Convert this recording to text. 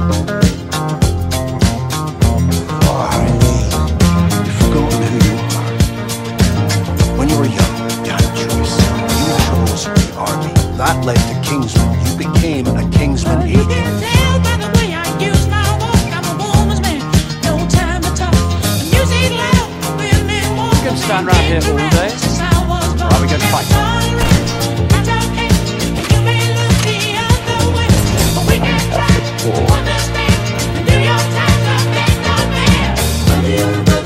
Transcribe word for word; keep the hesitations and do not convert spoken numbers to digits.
That led to Kingsman. You became a Kingsman agent. You can tell by the way I use my walk. I'm a woman's man, no time to talk. The music loud, women walk. You can stand right here all day. Right, we go to fight. You may look the other way, but we can try to understand. The New York Times are big on man.